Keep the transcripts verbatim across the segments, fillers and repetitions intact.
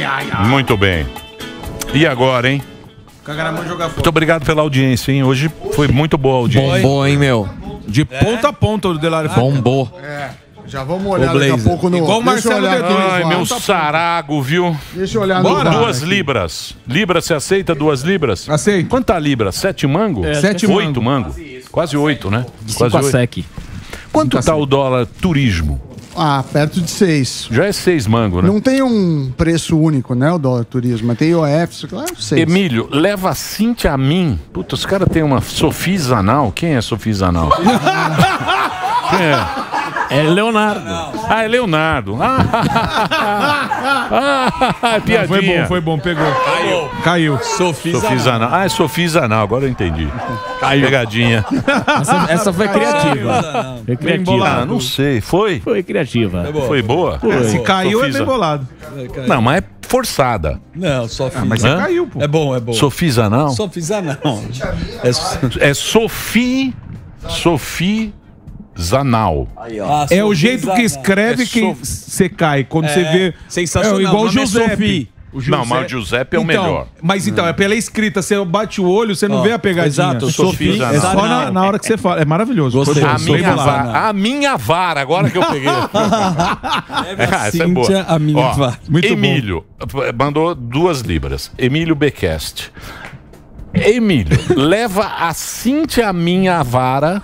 ai, ai. Muito bem. E agora, hein? Cagar na mão e jogar fora. Muito obrigado pela audiência, hein? Hoje foi muito boa a audiência. Bombou, hein, meu? De ponta a ponta o Delari. Bombou. É. Já vamos olhar daqui a pouco no... Igual o Marcelo D dois. Ai, meu sarago, viu? Deixa eu olhar Du- no VAR Duas aqui. libras. Libra, você aceita duas libras? Aceito. Quanto tá a libra? Sete mango? É, Sete Oito mango. Quase oito, né? De Quase cinco a oito. sec. Quanto tá o dólar turismo? Ah, perto de seis. Já é seis mango, né? Não tem um preço único, né, o dólar turismo, mas tem I O F, claro, seis. Emílio, leva a Cintia a mim. Puta, os caras têm uma Sofia Zanal. Quem é Sofia Zanal? Quem é? É Leonardo. Ah, é Leonardo. Ah, piadinha. Não, foi bom, foi bom, pegou. Caiu. Caiu. Sofia Zanal. Ah, é Sofia Zanal, agora eu entendi. Caiu. Pegadinha. Essa, essa foi criativa. Foi criativa. Ah, não sei. Foi? Foi criativa. Foi boa? Foi. Se caiu, Sofisa. é bem bolado. Não, mas é forçada. Não, só fiz. Ah, mas você Hã? caiu, pô. É bom, é bom. Sofia Zanal? Só fiz ah, não. É, É Sofia... Sofia Zanal. ah, É o Sofia jeito que Zanal. escreve É que Sof- você cai. Quando É, você vê. sensacional. É igual o O nome é Giuseppe. Sophie. O Não, mas o Giuseppe é o Então, melhor. Mas então, é pela escrita. Você bate o olho, você não Ó, vê a pegadinha. exato, Sofia É só Zanal. na, na hora que você fala. É maravilhoso. Gostei. Foi bom, A foi minha, bolado. vara, a minha vara, agora que eu peguei. Ah, essa é boa. Cíntia, a minha Ó, vara. Muito Emílio mandou duas libras. Emílio Becast. Emílio, leva a Cíntia a minha vara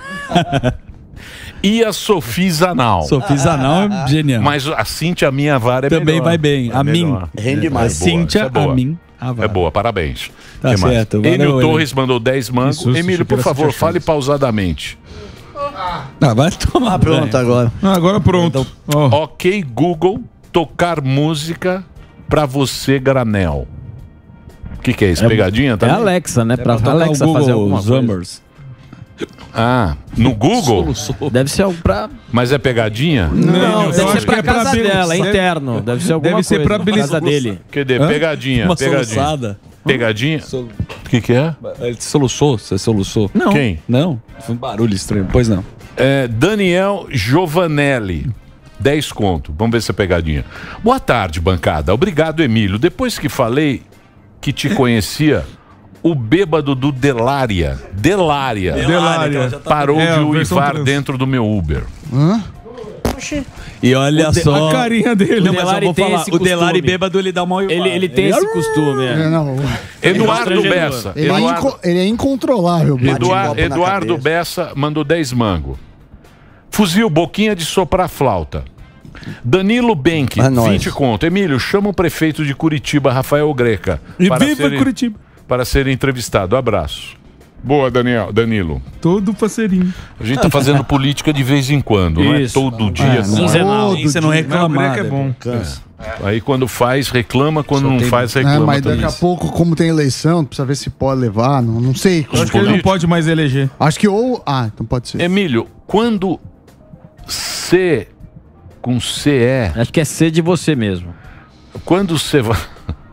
e a Sofia Zanal. Sofia Zanal é genial. Mas a Cíntia a minha vara é Também melhor. vai bem. É A mim. melhor. Rende É mais. boa, Cíntia, essa é boa. a mim. A É vara. boa, parabéns. Tá Que mais? certo, valeu, Enio Enio. Torres mandou dez mangos. Isso, isso, Emílio, por supera favor, Cintia fale Chaves. pausadamente. Ah, vai tomar. Ah, pronto agora. Ah, agora pronto. Ó. Ok, Google, tocar música pra você, Granel. O que, que é isso? Pegadinha É também? a Alexa, né? Pra tocar Alexa o Google, fazer alguma os coisa. numbers. Ah, no Google? Deve ser algo pra... Mas é pegadinha? Não, Deve eu ser acho pra que é pra casa bil- dela, é deve- interno. Deve ser alguma Deve ser coisa. pra bilis- casa dele. Cadê? Pegadinha, Uma pegadinha. soluçada. Pegadinha? Sol- O que, que é? Ele soluçou? Você soluçou? Não. Quem? Não? Foi um barulho estranho. Pois não. É, Daniel Giovanelli. dez conto. Vamos ver se é pegadinha. Boa tarde, bancada. Obrigado, Emílio. Depois que falei que te conhecia, o bêbado do Delária, Delária, Delária. parou É, de a versão uivar trans. dentro do meu Uber. E olha só. A carinha dele. Não, mas eu Delari vou tem falar. esse O Delari costume. bêbado, ele dá uma Ele, ele tem esse costume, É, é. não, Eduardo constrangedor. Bessa. ele, é Eduardo, inco- ele é incontrolável. bicho. Eduar- copo na Eduardo cabeça. Bessa mandou dez mango. Fuzil, boquinha de soprar flauta. Danilo Benck, É nóis. vinte conto. Emílio, chama o prefeito de Curitiba, Rafael Greca. E para viva ser- Curitiba. Para ser entrevistado. Abraço. Boa, Daniel, Danilo. Todo parceirinho. A gente tá fazendo política de vez em quando, não é Isso. todo dia. não. Quinzenal. Todo Você não dia. Mas o reclama. Greco é bom. Cansa. Aí quando faz, reclama. Quando não tem- faz, É, reclama mas também. daqui a pouco, como tem eleição, precisa ver se pode levar. Não, não sei. Eu acho que ele não pode mais eleger. Acho que ou. Ah, então pode ser. Emílio, quando C com C E, Acho que é ser de você mesmo. quando você vai...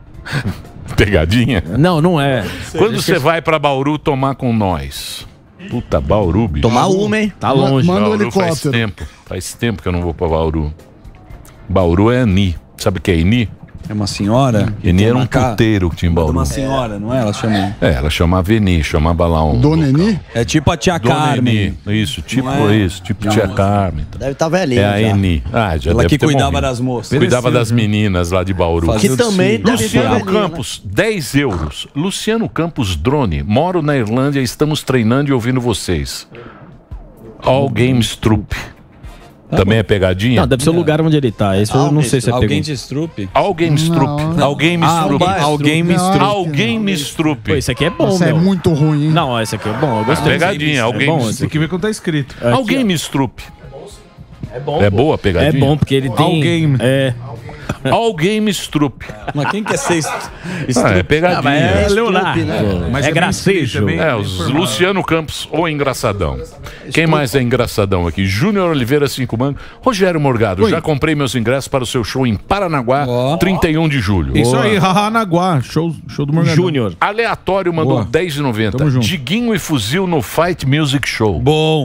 Pegadinha? Não, não é. Quando você vai pra Bauru tomar com nós? Puta, Bauru, bicho. Tomar uma, hein? Tá longe. Manda um Bauru faz helicóptero. tempo. Faz tempo que eu não vou pra Bauru. Bauru é Ani. Sabe o que é Ani? É uma senhora. que Eni tem era um uma ca- puteiro que tinha em Bauru. Uma senhora, não é? Ela chama. É, ela chamava Eni, chamava lá um... Dona Eni? É tipo a tia Dona Carmen. Eni. Isso, tipo Não é? isso, tipo Não, tia não. Carmen. Deve estar velhinha. É a já. Eni. Ah, já Ela deve que ter cuidava morrido. das moças. Cuidava das meninas lá de Bauru. Fazia Que o também desfile. deve ser Luciano velhinha, né? Campos, dez euros. Luciano Campos Drone, moro na Irlândia, estamos treinando e ouvindo vocês. All Games Troop. Também é pegadinha? Não, deve ser o lugar onde ele tá. Esse eu não sei se é Alguém pegou. te estrupe? All Games Troop. All Games Ah, Troop. alguém- alguém me Não, estrupe. acho All que não. Games Troop. Pô, esse aqui é bom, Nossa, é meu. muito ruim, hein? Não, esse aqui é bom. Eu gostei. Pegadinha, All É bom, Games esse Tem que ver como tá escrito. All Games Troop. É bom. É boa a É pegadinha? bom, porque ele tem... All game. É. All Games Troop. Mas quem quer ser est- Ah, é estrupe? pegadinha. Ah, mas é Leonardo. Mas é é bem gracejo. escrito, é bem- É, os Luciano Campos, o engraçadão. Quem mais é engraçadão aqui? Júnior Oliveira, cinco mangos. Rogério Morgado, já comprei meus ingressos para o seu show em Paranaguá, Ó. trinta e um de julho. Isso aí, Haha Naguá. Show, show do Morgadão. Júnior. Aleatório mandou Boa. dez e noventa. Tamo junto. Diguinho e Fuzil no Fight Music Show. Bom.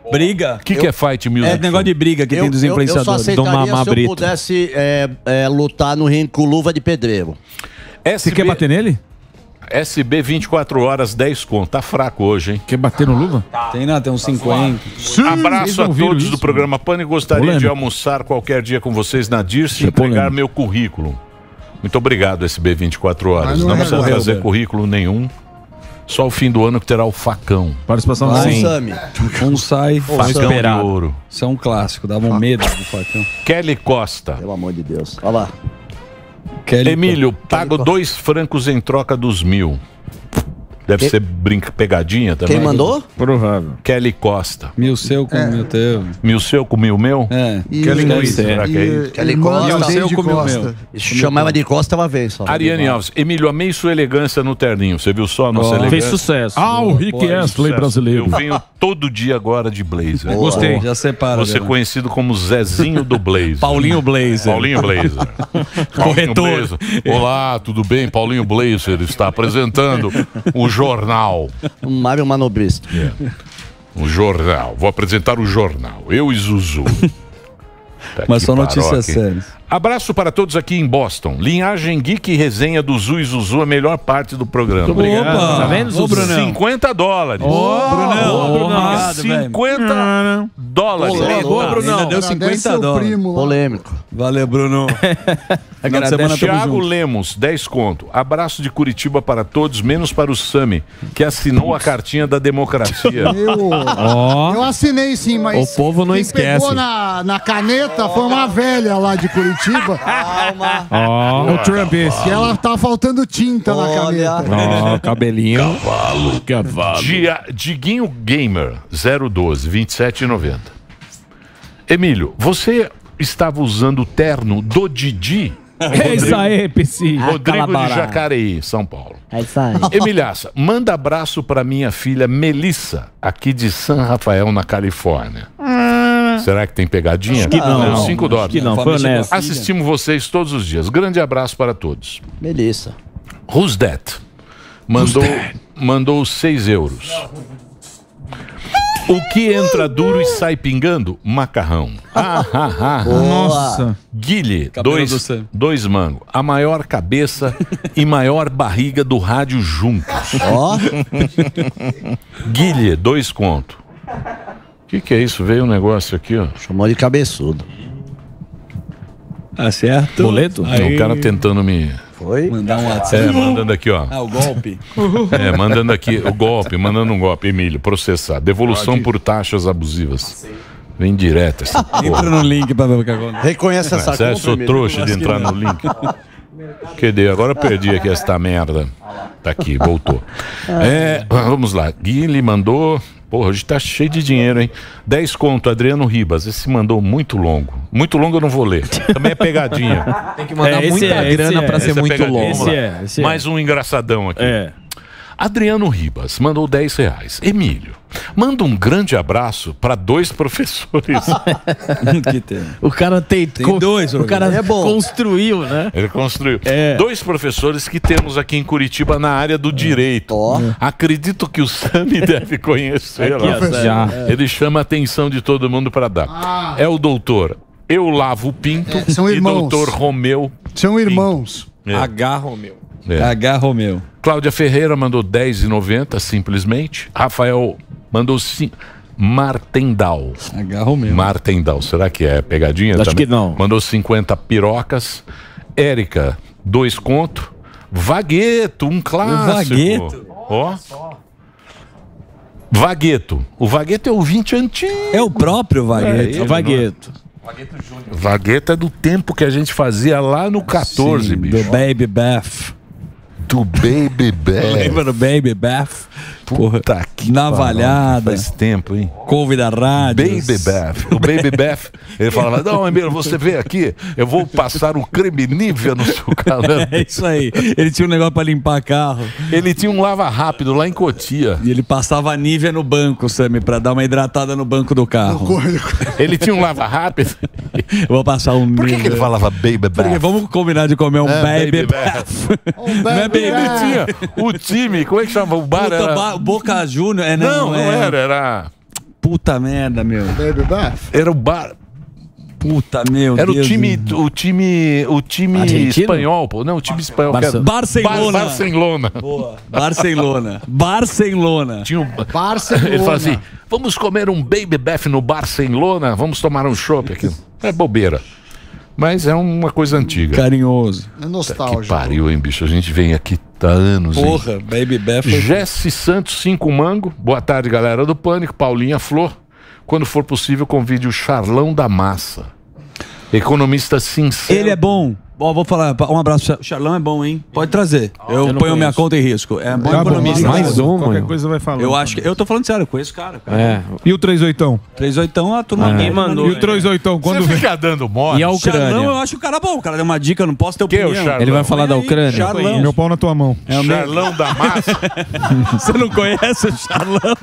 Briga? O que, que é Fight Music? É negócio de briga que Eu, tem dos eu, eu só influenciadores. aceitaria se eu pudesse é, é, lutar no ringue com luva de pedreiro. Você quer bater nele? S B vinte e quatro horas, dez conto. Tá fraco hoje, hein? Quer bater no luva? Tem, não, tem uns cinquenta. Abraço a todos do programa Pânico. Gostaria Polêmico. de almoçar qualquer dia com vocês na Dirce e entregar meu currículo. Muito obrigado, S B vinte e quatro horas. Mas Não, não é precisa morreu, trazer velho. currículo nenhum. Só o fim do ano que terá o facão. Participação Vai, Sim. Sami. Um sai, Facão de ouro. Isso é um clássico, dava um medo do facão. Kelly Costa. Pelo amor de Deus. Olha lá. Kelly Emílio, Kelly pago Costa. dois francos em troca dos mil. Deve Que- ser brinca, pegadinha também. Quem mandou? Provável. Kelly Costa. Mil seu com mil teu. Mil seu com mil meu? É. E- Kelly Deve Costa. ser. Será que é E- isso? Kelly Irmã Costa. Deide Seu comeu Costa. meu. Chamava de Costa uma vez só. Ariane Alves. Emílio, amei sua elegância no terninho. Você viu só a nossa Oh, elegância? Fez sucesso. Ah, o Boa, Rick boa, Astley Sucesso. brasileiro. Eu venho todo dia agora de blazer. Gostei. Já separa. Você é Bela. conhecido como Zezinho do Blazer. Paulinho Blazer. Paulinho Blazer. Paulinho Corretor. Blazer. Olá, tudo bem? Paulinho Blazer está apresentando o jornal. Um Mário Manobrista. O jornal. Vou apresentar o jornal. Eu e Zuzu. Tá Mas que só notícias paróquia. sérias. Abraço para todos aqui em Boston. Linhagem Geek e resenha do Zu e Zuzu, a melhor parte do programa. Muito obrigado. Opa! Tá vendo, Ô, Zuzu? Brunão. cinquenta dólares. Ô, Brunão. ô, Brunão. Obrigado, velho. cinquenta dólares. Ô, Ainda deu Agradece cinquenta seu dólares. primo lá. Polêmico. Valeu, Bruno. Final de semana tamo Thiago junto. Lemos, dez conto. Abraço de Curitiba para todos, menos para o Sami, que assinou a cartinha da democracia. Eu, eu assinei sim, mas O povo não quem esquece. pegou na, na caneta foi uma velha lá de Curitiba. Calma. Ó, o Trump esse. Que ela tá faltando tinta na Olha. caneta. Ó, cabelinho. Cavalo. Cavalo. Dia, Diguinho Gamer, zero doze, vinte e sete e noventa. Emílio, você estava usando o terno do Didi? É isso aí, P C. Rodrigo de Jacareí, São Paulo. É isso aí. Emilhaça, manda abraço para minha filha Melissa, aqui de San Rafael, na Califórnia. Será que tem pegadinha? Acho que não. Cinco Acho dólares. que não, foi honesto. Assistimos vocês todos os dias. Grande abraço para todos. Melissa. Who's that? Mandou, mandou seis euros. O que entra duro e sai pingando? Macarrão. Ah, ah, ah, ah. Nossa. Guilhe, Cabelo do dois, Sam. dois mangos. A maior cabeça e maior barriga do rádio juntos. Ó. Guilhe, dois conto. O que, que é isso? Veio um negócio aqui, ó. Chamou de cabeçudo. Acerto. Boleto? Aí. O cara tentando me. Foi? Mandar um É, WhatsApp. mandando aqui, ó. Ah, o golpe. É, mandando aqui o golpe, mandando um golpe, Emílio, processar. Devolução por taxas abusivas. Vem direto essa Entra porra. no link pra ver o que acontece. Reconhece essa Você conta, sou Emílio? trouxa de entrar no link. Cadê? Agora eu perdi aqui esta merda. Tá aqui, voltou. É, vamos lá. Guilherme mandou. Porra, hoje tá cheio de dinheiro, hein? dez conto, Adriano Ribas. Esse mandou muito longo. Muito longo eu não vou ler. Também é pegadinha. Tem que mandar É, esse muita é, esse grana é. pra Esse ser é muito pegadinha. longo. Vamos lá. Esse é, esse é. Mais um engraçadão aqui. É. Adriano Ribas mandou dez reais. Emílio, manda um grande abraço para dois professores. que tem. O cara tem, Tem dois, O cara É bom. construiu, né? Ele construiu. É. Dois professores que temos aqui em Curitiba na área do direito. Ó. Acredito que o Sami deve conhecê-lo. Aqui, ó, já. Ele chama a atenção de todo mundo para dar. É o doutor Eu Lavo Pinto É, são e irmãos. doutor Romeu. São irmãos. É. Agarra o meu. É. H. Romeu. Cláudia Ferreira mandou dez e noventa simplesmente. Rafael mandou sim. Martendal. H. Romeu. Martendal, será que é pegadinha Acho também? que não. Mandou cinquenta pirocas. Érica, dois conto. Vagueto, um clássico. Vagueto? Ó. Vagueto. O Vagueto é o vinte antigo. É o próprio Vagueto. É, O Vagueto. Vagueto é do tempo que a gente fazia lá no quatorze, Sim, bicho. do Baby Beth. Do Baby Beth. Lembra do Baby Beth? Porra. Puta que Navalhada. pariu, Faz tempo, hein? Couve da rádio. Baby Beth. O Baby Beth, ele falava, não, Emílio, você vem aqui, eu vou passar o creme Nivea no seu cabelo. É isso aí. Ele tinha um negócio pra limpar carro. Ele tinha um lava rápido lá em Cotia. E ele passava Nivea no banco, Sammy, pra dar uma hidratada no banco do carro. Ele tinha um lava rápido. Eu vou passar um Por que, Nivea. que ele falava Baby Beth? Porque vamos combinar de comer um É, Baby Baby Beth. Não é Baby Ele tinha o time, como é que chama? O bar Puta, era... ba- Boca Júnior. É, Não, não é. era, era... Puta merda, meu. Baby Beth? Era o bar. Puta, meu Era Deus. o time, o time, o time Argentino? espanhol, pô. Não, o time espanhol. Barça- que era- Barcelona. Bar- Barcelona. Boa. Barcelona. Barcelona. Tinha um... Barcelona. Ele fala assim, vamos comer um Baby Beth no Barcelona, vamos tomar um chopp aqui. É bobeira. Mas é uma coisa antiga. Carinhoso. É Que nostálgico. pariu, hein, bicho? A gente vem aqui há anos, hein? Porra, Baby Beth foi... Jesse Santos, cinco mango. Boa tarde, galera do Pânico. Paulinha Flor. Quando for possível, convide o Charlão da Massa. Economista sincero. Ele é bom. Ó, vou falar, um abraço. O Charlão é bom, hein? Pode trazer. Eu, Eu não ponho minha conheço. conta em risco. É bom Tá bom, economista. mais um, Qualquer mano. coisa vai falando. Eu acho que. Eu tô falando sério, eu conheço o cara. cara. É. E o três oitão? três oitão, a turma. É. Quem mandou? E o três oitão, quando Você vem? fica dando mole. E a Ucrânia? Charlão, eu acho o cara bom. O cara deu uma dica, eu não posso ter Quem é o opinião. Charlão? Ele vai falar da Põe aí, Ucrânia? Charlão. Meu pau na tua mão. É o meu- Charlão da Massa. Você não conhece o Charlão?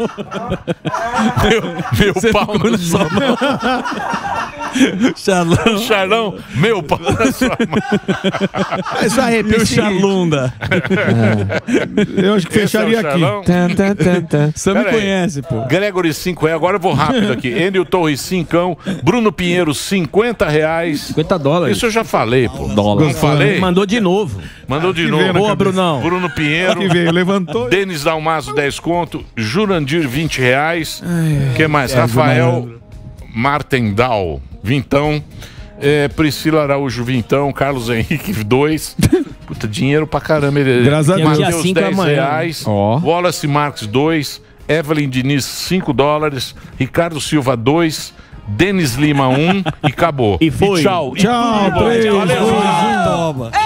Meu, meu pau na sua mão. Charlão. Charlão, meu pau na sua mão. É isso aí, E o Charlunda. Eu acho que Esse é o fecharia aqui. Charlão? Tan, tan, tan, tan. Você me Pera aí. conhece, pô. Gregory cinco é, agora eu vou rápido aqui. Enio Torres cincão, Bruno Pinheiro cinquenta reais. cinquenta dólares. Isso eu já falei, pô. Dólar. Não falei? Mandou de novo. Mandou de Que novo. veio na Boa, cabeça. Brunão. Bruno Pinheiro. Que veio, levantou. Denis Dalmaso, dez conto. Jurandir, vinte reais. que mais? Rafael Martendal, vintão. É, Priscila Araújo, vintão. Carlos Henrique, dois. Puta, dinheiro pra caramba. Ele- Graças a Deus. Dia Mateus, cinco é dez amanhã. reais. Ó. Wallace Marques, dois. Evelyn Diniz, cinco dólares. Ricardo Silva, dois. Denis Lima, um. E acabou. E foi. tchau. Tchau, E tudo bom. três, Valeu. dois, um. Toma.